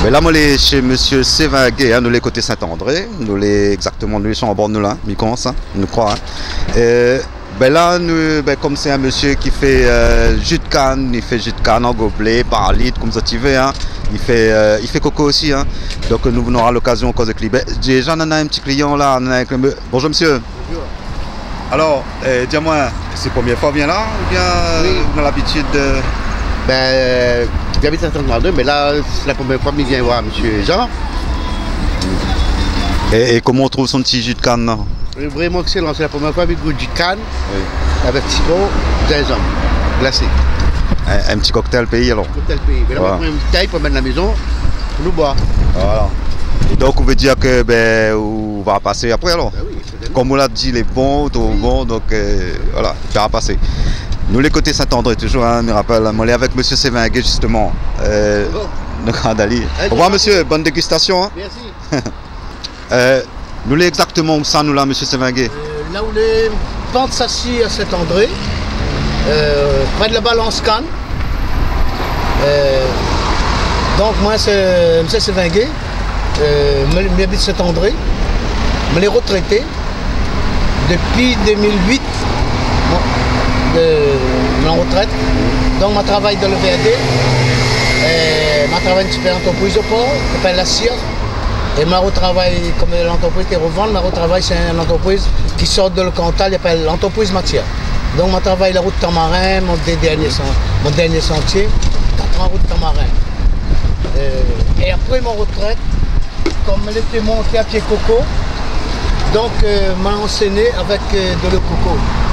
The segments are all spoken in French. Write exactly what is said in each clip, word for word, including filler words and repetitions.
Mais là, moi, les, chez Monsieur Sévingué, hein, nous les côté Saint-André, nous les exactement, nous les sommes en bord de nous là, mi-conce, hein, nous crois. Hein. Et, ben là, nous, ben, comme c'est un monsieur qui fait euh, jus de canne, il fait jus de canne en gobelet, par litre, comme ça tu veux, hein. Il fait, euh, il fait coco aussi, hein. Donc nous venons à l'occasion cause de client. Ben, déjà, on a un petit client là. On a un... Bonjour monsieur. Bonjour. Alors, euh, dis-moi, c'est la première fois vient là ou bien oui. On a l'habitude de... Ben, euh, j'habite à Saint-André, mais là, c'est la première fois que je viens voir monsieur Jean. Et, et comment on trouve son petit jus de canne là? Vraiment excellent, c'est la première fois avec du jus de canne, oui. Avec sirop, gingembre, glacé. Un, un petit cocktail pays alors? Un cocktail pays. Mais là, voilà. On prend une bouteille pour mettre à la maison, pour nous boire. Voilà. Et donc, on veut dire que ben, on va passer après alors? Ben oui, comme on l'a dit, les bons, tout oui. Bon, donc euh, voilà, ça va passer. Nous, les côtés Saint-André, toujours, hein, me rappelle, on est avec monsieur Sévingué justement. Euh, oh. Donc, Dali. Au revoir monsieur, bonne dégustation. Hein. Merci. euh, nous, les exactement où ça, nous là, monsieur Sévingué? euh, Là où les pentes s'assient à Saint-André, euh, près de la balance Cannes. Euh, donc, moi, c'est monsieur Sévingué. Euh, m'habite Saint-André, me l'ai retraité depuis deux mille huit, bon, de ma retraite. Donc, je travaille dans le V A D, je travaille dans une super entreprise au port, qui s'appelle la C I R. Et je retravaille, comme l'entreprise qui revend, je retravaille c'est une entreprise qui sort de le Cantal, qui s'appelle l'entreprise Matière. Donc, je travaille la route Tamarin, mon dernier, mon dernier sentier, quatre ans route Tamarin. Euh, et après mon retraite, comme elle était montée à pied coco, donc euh, m'a enseigné avec euh, de le coco.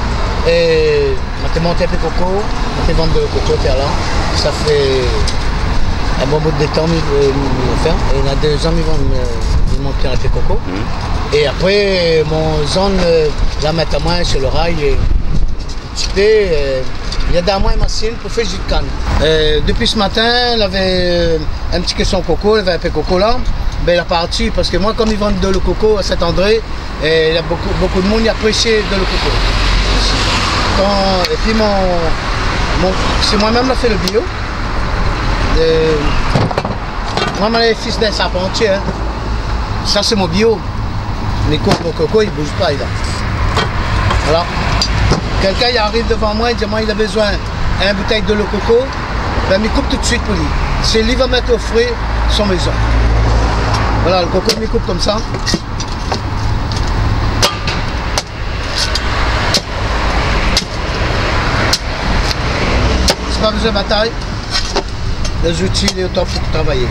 Et m'étais monté à pied coco, m'étais vendre de le coco là. Ça fait un bon bout de temps que je faire. Et il y a deux ans ils vont me monter à pied coco. Mmh. Et après mon zone la mettre à moi sur le rail. Et, un petit peu, euh, il y a dans moi une machine pour faire du jus de canne. Euh, depuis ce matin, il avait un petit question coco, il avait un peu coco là. Ben, il a parti parce que moi, comme ils vendent de le coco à Saint-André, il y a beaucoup, beaucoup de monde qui apprécie de le coco. Quand, et puis mon, mon c'est moi-même qui ai fait le bio. Euh, moi, je suis fils d'un charpentier. Hein. Ça, c'est mon bio. Mais mon coco, il ne bouge pas. Là. Voilà. Quelqu'un arrive devant moi et dit moi, il a besoin d'une bouteille de le coco. Ben, il coupe tout de suite pour lui. C'est lui qui va mettre au frais son maison. Voilà, le coco, il coupe comme ça. C'est pas besoin de bataille. Les outils, il est au top pour travailler.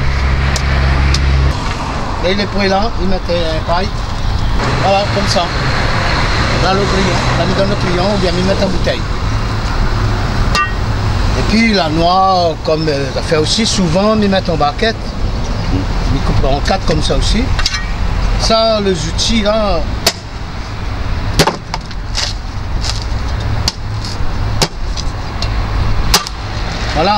Là, il est prêt là, il met un paille. Voilà, comme ça. Là, le client, là, il donne le client, ou bien il met en bouteille. Et puis la noix, comme ça fait aussi souvent, il met en barquette. Il coupe en quatre comme ça aussi. Ça, les outils là. Voilà.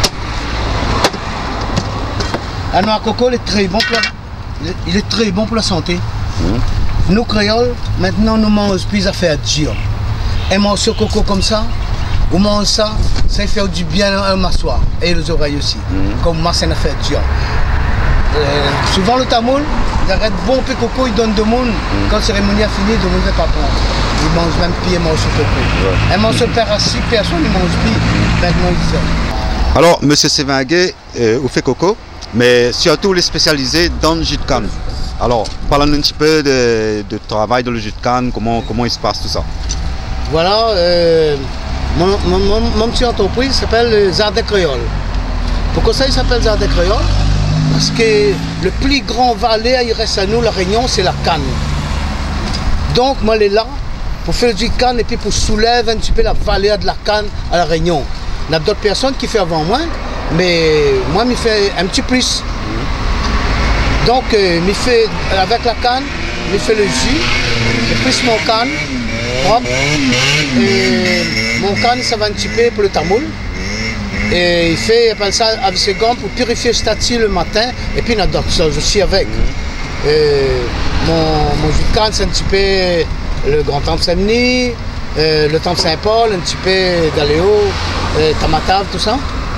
La noix à coco, il est très bon pour la, il est très bon pour la santé. Mmh. Nous créoles, maintenant nous mangeons plus à faire dur. Un morceau de coco comme ça, on mange ça, ça fait du bien à m'asseoir. Et les oreilles aussi. Mmh. Comme moi, ça fait dur. Euh, souvent le tamoul, il arrête bon peu coco, il donne de monde. Mmh. Quand la cérémonie a fini, de monde ne va pas prendre. Il mange même plus un morceau de coco. Ouais. Un morceau de pain à six personnes, il mange plus. Maintenant, il sort. Alors, monsieur Sévingué, euh, vous faites coco, mais surtout les spécialisés dans le jus de canne. Alors, parlons un petit peu de, de travail dans le jus de canne, comment, comment il se passe tout ça. Voilà, euh, mon, mon, mon, mon petite entreprise s'appelle le Jardin Créole. Pourquoi ça il s'appelle Jardin Créole? Parce que le plus grand valet, il reste à nous, la Réunion, c'est la canne. Donc, moi, je suis là pour faire du canne et puis pour soulever un petit peu la vallée de la canne à la Réunion. Il y a d'autres personnes qui font avant moi, mais moi, je fais un petit plus. Donc, euh, je fais avec la canne, je fais le jus, je plus mon canne propre. Et mon canne, ça va un petit peu pour le tamoul. Et il fait, il appelle ça avec ses gants pour purifier le statut le matin. Et puis, il y a d'autres choses aussi avec. Et mon, mon jus de canne, c'est un petit peu le grand temple Saint-Denis, euh, le temple Saint-Paul, un petit peu d'Aléo, euh, Tamatave, tout ça.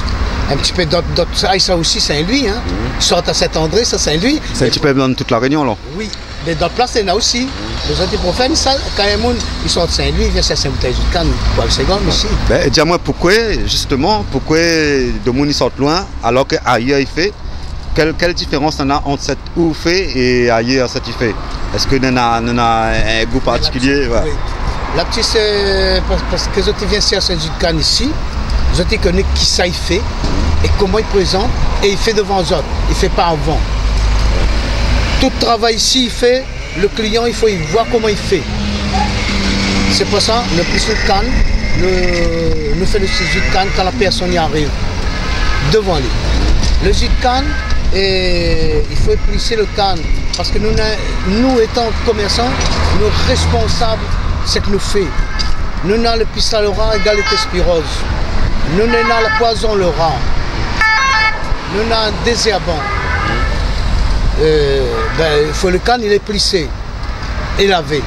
un petit peu d'autres, ça, ça aussi Saint-Louis, hein. Mmh. Ils sortent à Saint-André, ça Saint-Louis. C'est un petit peu dans toute la Réunion, alors. Oui, mais d'autres places, il y en a aussi. Mmh. Les antiprofènes, ça, quand même, ils sortent à Saint-Louis, ils viennent à Saint-Bouteille-du-Cannes, pour le second ici. Ben, dis-moi pourquoi, justement, pourquoi de monde ils sortent loin, alors qu'ailleurs il fait. Quelle, quelle différence il y a entre cette où fait et ailleurs cette il fait? Est-ce que y a, a un goût particulier? Oui. La petite, c'est parce que les autres viennent à Saint-Bouteille-du-Cannes ici. Les autres connaissent qui ça il fait et comment il présente et il fait devant les autres, il ne fait pas avant. Tout travail ici, il fait, le client, il faut il voir comment il fait. C'est pour ça, le plus de canne, nous fait le jus de canne quand la personne y arrive, devant lui. Le jus de canne, et il faut plisser le canne, parce que nous, nous étant commerçants, nous responsables, c'est que nous fait. Nous avons le pistal rat égal à spirose. Nous avons la poison le rat. Nous avons un désherbant. Euh, ben, il faut le canne, il est plissé et lavé.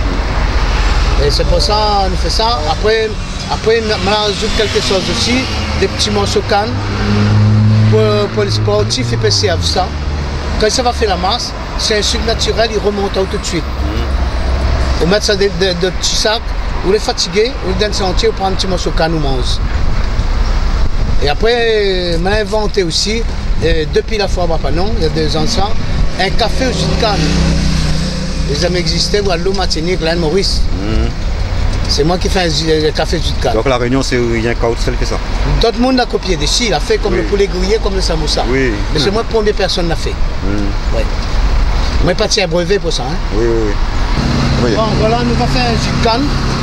Et c'est pour ça qu'on fait ça. Après, après on ajoute quelque chose aussi, des petits morceaux de canne pour, pour les sportifs, ils peuvent servir ça. Quand ça va faire la masse, c'est un sucre naturel, il remonte tout de suite. On met ça dans de, de, de petits sacs, ou les fatigués, ou les dents entiers, on prend un petit morceau de canne, on mange. Et après, on a inventé aussi, et depuis la fois à Bapanon, il y a deux ans ça, un café au jus de canne. Les amis existaient, ou à l'eau Martinique, là, Maurice. Mmh. C'est moi qui fais un, un café au jus de canne. Donc la Réunion, c'est rien qu'à Haute-Selle qui fait ça? D'autres monde l'a copié d'ici, il a fait comme oui. Le poulet grillé, comme le samoussa. Oui. Mais c'est mmh. moi la première personne l'a fait. Mmh. Ouais. Moi, je suis parti à brevet pour ça. Hein. Oui, oui, oui. oui. Bon, voilà, nous allons faire un jus de canne.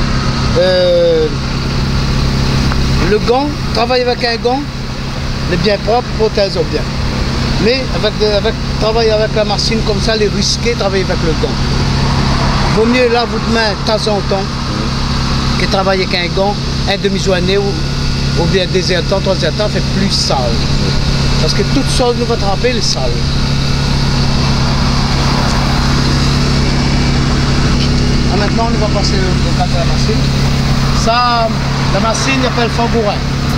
Euh, le gant, travailler avec un gant, les bien propre, protège bien. Mais avec, avec, travailler avec la machine comme ça, les risquer, travailler avec le gant. Vaut mieux là, vous de main, de temps en temps, que travailler avec un gant, un demi-journée ou, ou bien deux heures de temps, trois heures de temps, fait plus sale. Parce que toute chose nous va tremper les sales. Ah, maintenant, on va passer au cas de la machine. Ça, la machine, il appelle fambourin.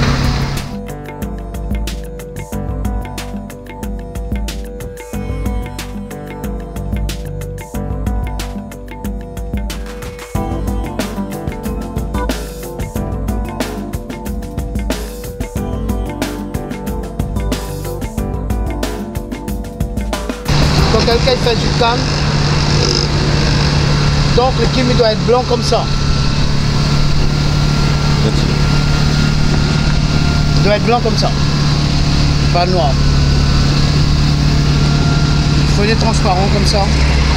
Quand quelqu'un fait du canne, donc le kim doit être blanc comme ça. Il doit être blanc comme ça, pas noir. Il faut des transparents comme ça.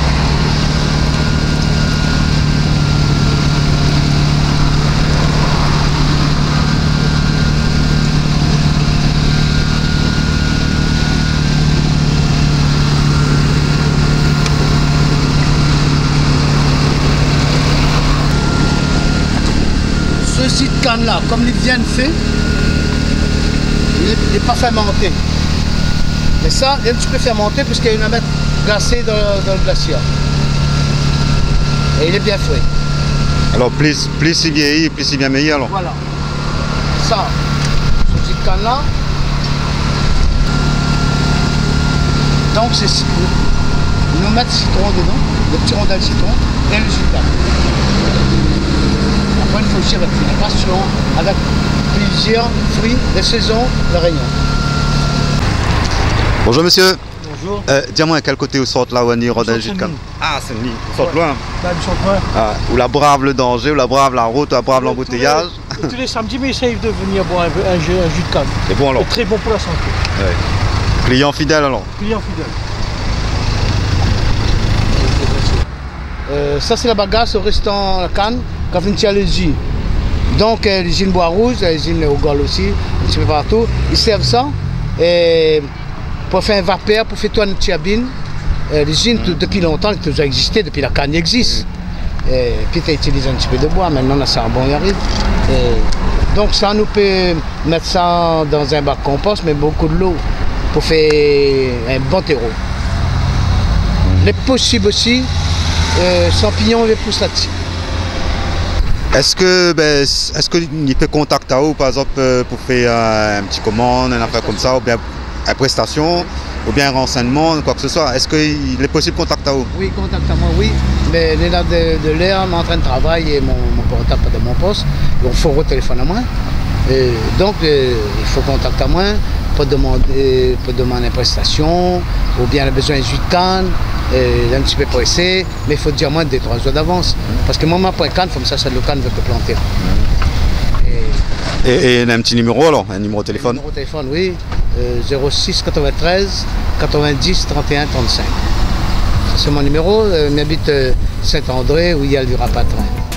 Ce jus de canne là, comme il vient de faire, il n'est pas fermenté. Mais ça, il est un petit peu fermenté puisqu'il y a une amètre glacée dans, dans le glacier. Et il est bien frais. Alors plus, plus il vieillit, plus il vient meilleur alors. Voilà. Ça, ce jus de canne là. Donc c'est nous mettre citron dedans, le petit rondin de citron et le jus de canne. Après, il faut aussi avec une passion, avec plusieurs fruits de saison de Réunion. Bonjour monsieur. Bonjour. Euh, Dis-moi à quel côté vous sortez là où on y a jus de canne? Ah, c'est une ligne. Vous sortez loin? Bah, vous sortez loin. Ah, ou la brave le danger, ou la brave la route, ou la brave l'embouteillage. Tous, tous les samedis, mais essayez de venir boire un, un, jus, un jus de canne. C'est bon alors? C'est très bon pour la santé. Ouais. Client fidèle alors? Client fidèle. Euh, ça c'est la bagasse au restaurant La Canne, quand on tient les jus. Donc euh, les gins bois rouges, les gins au gol aussi, un petit peu partout, ils servent ça et pour faire un vapeur, pour faire tourner une tiabine. Euh, les gins depuis longtemps, ils ont toujours existé, depuis la canne existe. Et puis tu utilises un petit peu de bois, maintenant là, ça bon y arrive. Et donc ça nous peut mettre ça dans un bac compost, mais beaucoup de l'eau pour faire un bon terreau. Les possibles aussi, euh, champignons, les pousses là-dessus. Est-ce que ben, est-ce qu'il peut contacter à vous, par exemple, euh, pour faire euh, un petit commande, une affaire comme ça, ou bien une prestation, ou bien un renseignement, quoi que ce soit? Est-ce qu'il est possible de contacter à vous? Oui, contacte à moi, oui. Mais les dates de, de l'air, en train de travailler, mon, mon portable pas de mon poste, donc il faut retéléphoner à moi. Et donc euh, il faut contacter à moi pour demander, pour demander une prestation, ou bien le besoin de jus de canne, euh, un petit peu pressé, mais il faut dire moins de trois jours d'avance. Parce que moi, ma canne, comme ça, ça le canne veut que planter. Et, et, et un petit numéro alors, un numéro de téléphone? Un numéro de téléphone, oui, euh, zéro six quatre-vingt-treize quatre-vingt-dix trente et un trente-cinq. C'est mon numéro, euh, j'habite euh, Saint-André où il y a le Rapatrin.